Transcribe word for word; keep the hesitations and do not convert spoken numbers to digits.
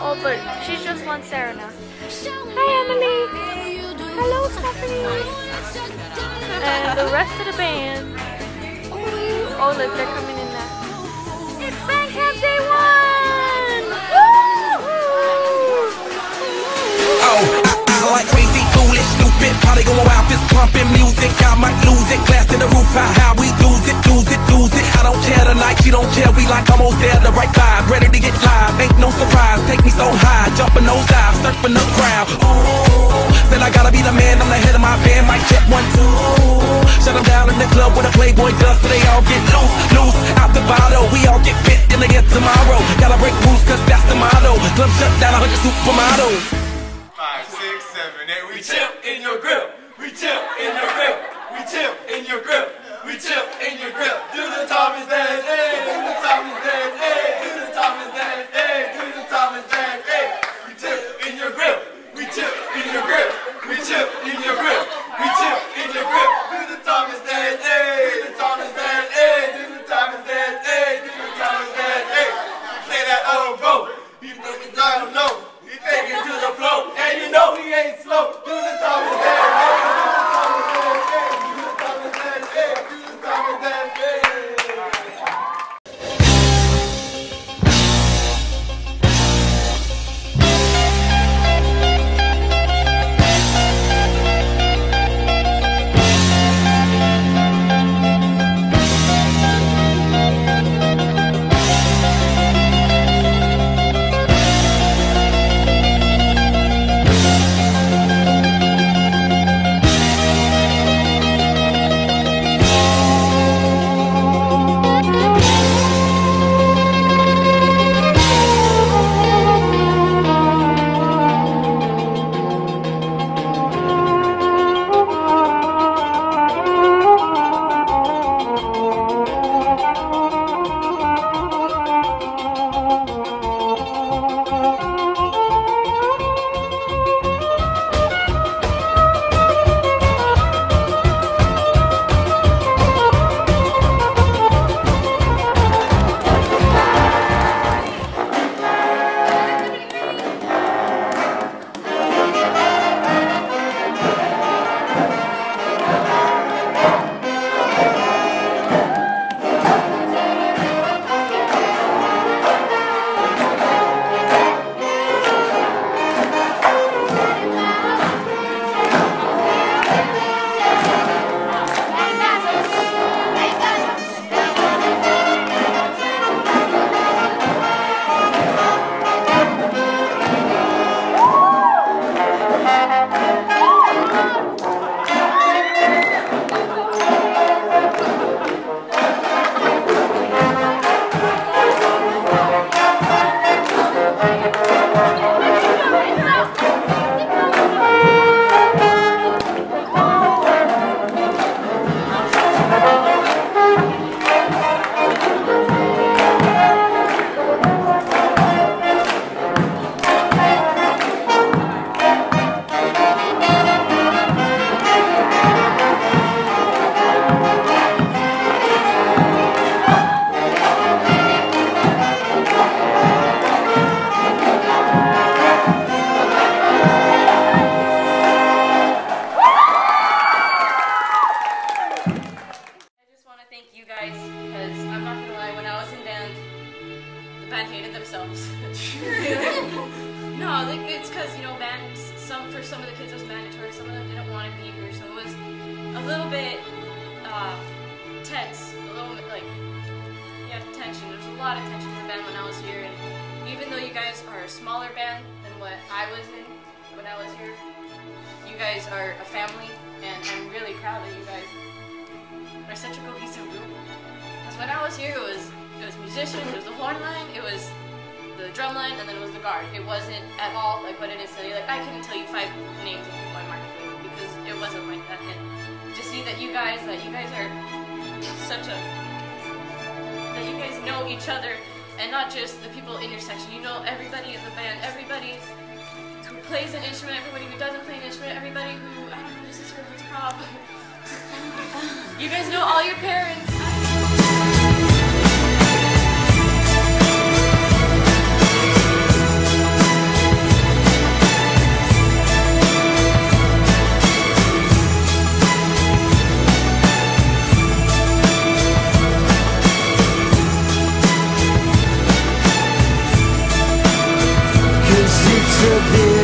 Oh, but she's just one Sarah now. Hi, Emily. Hello, Stephanie. And the rest of the band. Oh, look, they're coming in now. It's Band Camp Day One. Oh, I, I like crazy, foolish, stupid. Party going wild, fist pumping music. I might lose it. Glass to the roof, how, how we lose it, lose it, lose it. I don't care tonight, she don't care. We like almost there, the right vibe, ready to get live. Ain't no surprise, take me so high, jumping those dives, surfing the crowd. Oh, said I gotta be the man, I'm the head of my band. Mic check one, two. Shut them down in the club with a Playboy does, so they all get loose, loose. Out the bottle, we all get fit in again tomorrow. Gotta break rules, cause that's the motto. Club shut down, a hundred supermodels. Five, six, seven, eight, we chill in your grill. We chill in your grill. We chill in your grill. We chill in your grill. Do the Thomas dance, hey. Do the Thomas dance, hey. Do the Thomas dance, hey. Do the Thomas dance, hey. We chill in your grill. We chill in your grill. We chill in your grill. We chill in your grill. Do the Thomas dance, hey. Do the Thomas dance, hey. Do the Thomas dance, hey. Do the Thomas dance, hey. Play that old boat. You know we don't know. He take it to the flow, and you know he ain't slow. Do the Thomas dance, hey. Do the Thomas dance, hey. Do the Thomas dance, hey. No, like, it's because, you know, band, some, for some of the kids it was mandatory, some of them didn't want to be here, so it was a little bit uh, tense, a little bit, like, yeah, tension. There's a lot of tension in the band when I was here, and even though you guys are a smaller band than what I was in when I was here, you guys are a family, and I'm really proud that you guys are such a cohesive group. Because when I was here, it was, it was musicians, it was the horn line, it was the drum line, and then it was the guard. It wasn't at all like what it is today. Like, I couldn't tell you five names of people I marched with because it wasn't like that. And to see that you guys, that you guys are such a, that you guys know each other, and not just the people in your section. You know everybody in the band, everybody who plays an instrument, everybody who doesn't play an instrument, everybody who, I don't know, this is your prom. You guys know all your parents. to be